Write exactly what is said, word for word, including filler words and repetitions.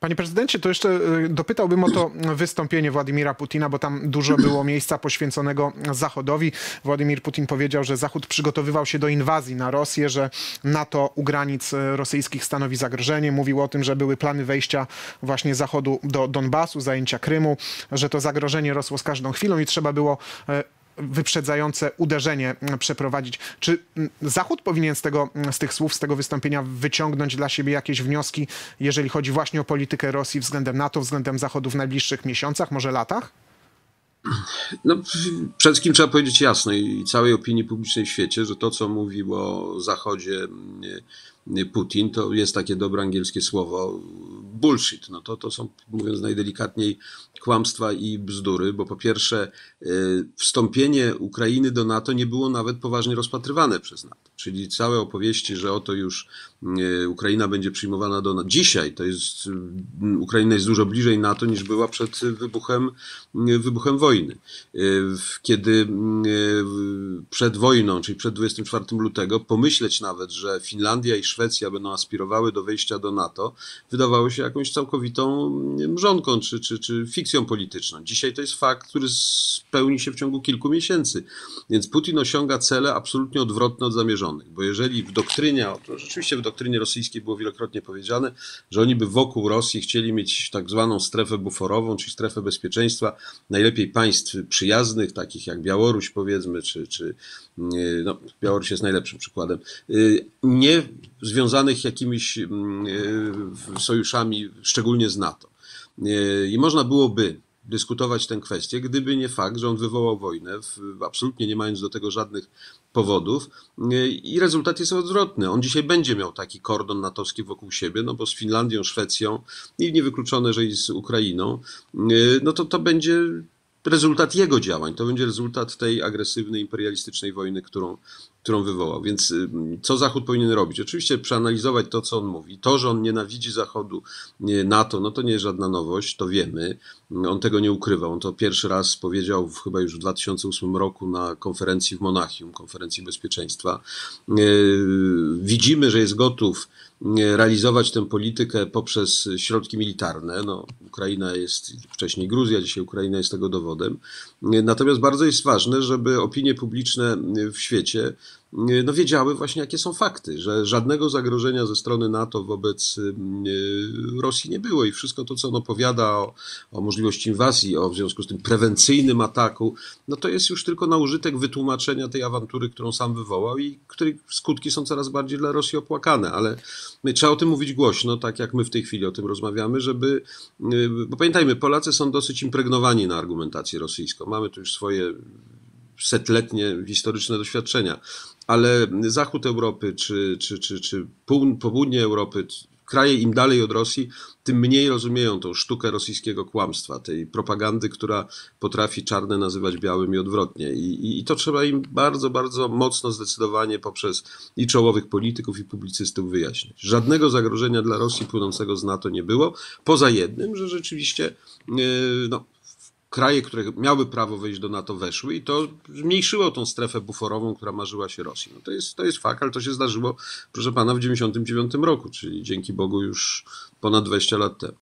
Panie prezydencie, to jeszcze dopytałbym o to wystąpienie Władimira Putina, bo tam dużo było miejsca poświęconego Zachodowi. Władimir Putin powiedział, że Zachód przygotowywał się do inwazji na Rosję, że NATO u granic rosyjskich stanowi zagrożenie. Mówił o tym, że były plany wejścia właśnie Zachodu do Donbasu, zajęcia Krymu, że to zagrożenie rosło z każdą chwilą i trzeba było wyprzedzające uderzenie przeprowadzić. Czy Zachód powinien z tego, z tych słów, z tego wystąpienia wyciągnąć dla siebie jakieś wnioski, jeżeli chodzi właśnie o politykę Rosji względem NATO, względem Zachodu w najbliższych miesiącach, może latach? No, przede wszystkim trzeba powiedzieć jasno i całej opinii publicznej w świecie, że to, co mówił o Zachodzie Putin, to jest takie dobre angielskie słowo bullshit. No to, to są, mówiąc najdelikatniej, kłamstwa i bzdury, bo po pierwsze wstąpienie Ukrainy do NATO nie było nawet poważnie rozpatrywane przez NATO. Czyli całe opowieści, że oto już Ukraina będzie przyjmowana do NATO. Dzisiaj to jest, Ukraina jest dużo bliżej NATO niż była przed wybuchem, wybuchem wojny. Kiedy przed wojną, czyli przed dwudziestego czwartego lutego, pomyśleć nawet, że Finlandia i Szwecja będą aspirowały do wejścia do NATO, wydawało się jakąś całkowitą mrzonką czy, czy, czy fikcją polityczną. Dzisiaj to jest fakt, który spełni się w ciągu kilku miesięcy. Więc Putin osiąga cele absolutnie odwrotne od zamierzonych. Bo jeżeli w doktrynie, to rzeczywiście w doktrynie rosyjskiej było wielokrotnie powiedziane, że oni by wokół Rosji chcieli mieć tak zwaną strefę buforową, czyli strefę bezpieczeństwa, najlepiej państw przyjaznych, takich jak Białoruś powiedzmy, czy, czy no, Białoruś jest najlepszym przykładem, nie związanych jakimiś sojuszami, szczególnie z NATO. I można byłoby dyskutować tę kwestię, gdyby nie fakt, że on wywołał wojnę, absolutnie nie mając do tego żadnych powodów i rezultat jest odwrotny. On dzisiaj będzie miał taki kordon natowski wokół siebie, no bo z Finlandią, Szwecją i niewykluczone, że i z Ukrainą, no to to będzie rezultat jego działań, to będzie rezultat tej agresywnej, imperialistycznej wojny, którą, którą wywołał. Więc co Zachód powinien robić? Oczywiście przeanalizować to, co on mówi. To, że on nienawidzi Zachodu, NATO, no to nie jest żadna nowość, to wiemy. On tego nie ukrywał. On to pierwszy raz powiedział w, chyba już w dwa tysiące ósmym roku na konferencji w Monachium, konferencji bezpieczeństwa. Widzimy, że jest gotów realizować tę politykę poprzez środki militarne. No, Ukraina jest, wcześniej Gruzja, dzisiaj Ukraina jest tego dowodem. Natomiast bardzo jest ważne, żeby opinie publiczne w świecie no, wiedziały właśnie, jakie są fakty, że żadnego zagrożenia ze strony NATO wobec Rosji nie było i wszystko to, co on opowiada o, o możliwości inwazji, o w związku z tym prewencyjnym ataku, no to jest już tylko na użytek wytłumaczenia tej awantury, którą sam wywołał i której skutki są coraz bardziej dla Rosji opłakane, ale trzeba o tym mówić głośno, tak jak my w tej chwili o tym rozmawiamy, żeby, bo pamiętajmy, Polacy są dosyć impregnowani na argumentację rosyjską, mamy tu już swoje setletnie historyczne doświadczenia, ale zachód Europy czy, czy, czy, czy południe Europy, kraje im dalej od Rosji, tym mniej rozumieją tą sztukę rosyjskiego kłamstwa, tej propagandy, która potrafi czarne nazywać białym i odwrotnie. I, i, i to trzeba im bardzo, bardzo mocno, zdecydowanie poprzez i czołowych polityków, i publicystów wyjaśnić. Żadnego zagrożenia dla Rosji płynącego z NATO nie było, poza jednym, że rzeczywiście yy, no, kraje, które miały prawo wejść do NATO, weszły i to zmniejszyło tą strefę buforową, która marzyła się Rosji. No to jest, to jest fakt, ale to się zdarzyło, proszę pana, w dziewięćdziesiątym dziewiątym roku, czyli dzięki Bogu już ponad dwadzieścia lat temu.